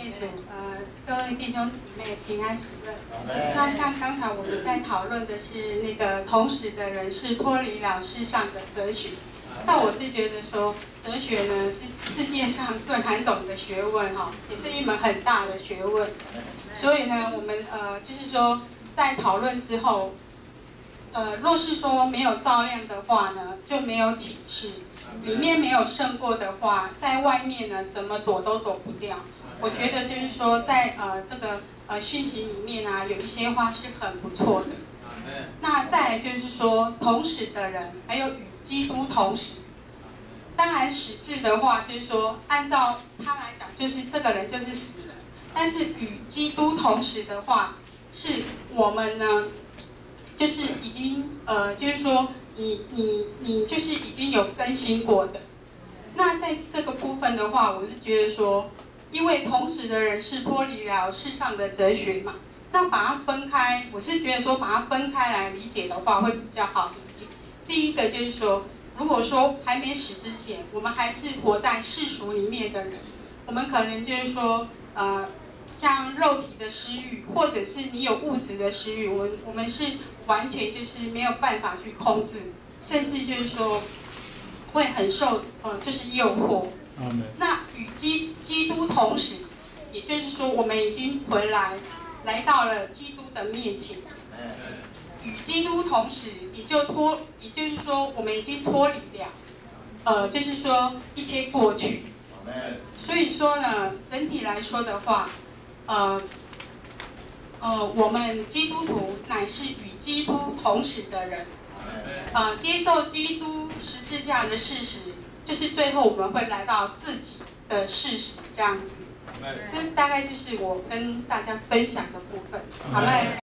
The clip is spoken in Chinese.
谢主，各位弟兄姊妹平安喜乐。那像刚才我们在讨论的是那个同时的人是脱离了世上的哲学，但我是觉得说哲学呢是世界上最难懂的学问哈，也是一门很大的学问。所以呢，我们就是说在讨论之后，若是说没有照亮的话呢，就没有启示。里面没有胜过的话，在外面呢怎么躲都躲不掉。我觉得就是说，在这个讯息里面啊，有一些话是很不错的。那再来就是说，同时的人，还有与基督同时。当然实质的话，就是说，按照他来讲，就是这个人就是死了。但是与基督同时的话，是我们呢，就是已经就是说。你就是已经有更新过的，那在这个部分的话，我是觉得说，因为同时的人是脱离了世上的哲学嘛，那把它分开，我是觉得说把它分开来理解的话会比较好理解。第一个就是说，如果说还没死之前，我们还是活在世俗里面的人，我们可能就是说像肉体的私欲，或者是你有物质的私欲，我们是完全就是没有办法去控制，甚至就是说会很受就是诱惑。那与基督同时，也就是说我们已经回来到了基督的面前。与基督同时，也就是说我们已经脱离了就是说一些过去。所以说呢，整体来说的话。我们基督徒乃是与基督同时的人，接受基督十字架的事实，就是最后我们会来到自己的事实这样子。这大概就是我跟大家分享的部分。好嘞。